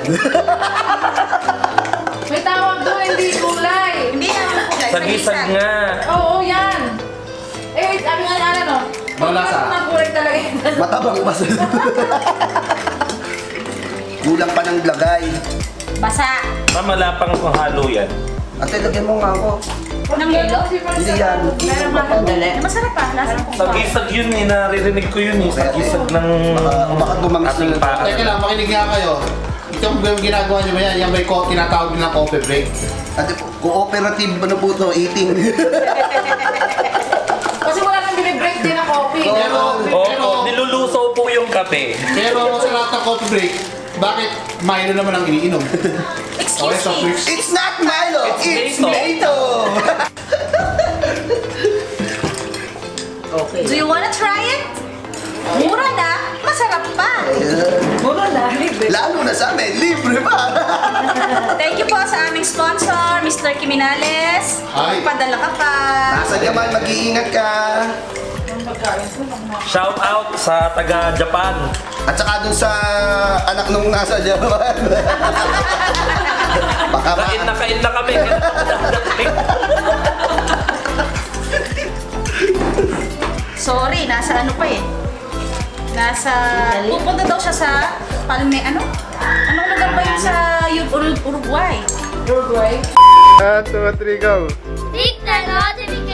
May tawag doon, hindi kulay. Hindi naman kulay. Sagisag nga. Oo, yan. Eh, wait, sabi nga ano, no? Malasa. Ang kulay talaga yun. Matabang pa sa... Kulang pa ng lagay. Basa. Malapang kung halo yan. Ate, lagyan mo nga ako. Ng yelo? Hindi yan. Meron mga dali. Masarap pa. Lasa ko. Sagisag yun eh, naririnig ko yun eh. Sagisag ng Baka bumangis ating na- pa. Teka lang, makinig nga kayo. Ito yung ginagawa nyo ba yan? Yung may tinatawag nilang coffee break. Ate, cooperative ano po ito? Eating. Kasi wala nang binibreak din na coffee. Oo, nilulusaw po yung kape. Pero sa lahat ng coffee break, bakit Milo naman ang iniinom? Excuse soft me. drinks. It's not Milo! It's Mito! Okay. Do you wanna try it? Mura na. Masarap pa. Mura na. Lalo na sa amin, libre pa! Thank you po sa aming sponsor, Mr. Kiminales. Hi. Padala ka pa. Nasa naman, mag-iingat ka! Shout out sa taga Japan. At saka dun sa anak nung nasa Japan. Baka Kain na kami. Sorry, nasa ano pa eh. Nasa... Pupunta daw siya sa Palme... Ano? Anong lugar ba yun sa Uruguay? Uruguay. 1, 2, 3, go! Click the notification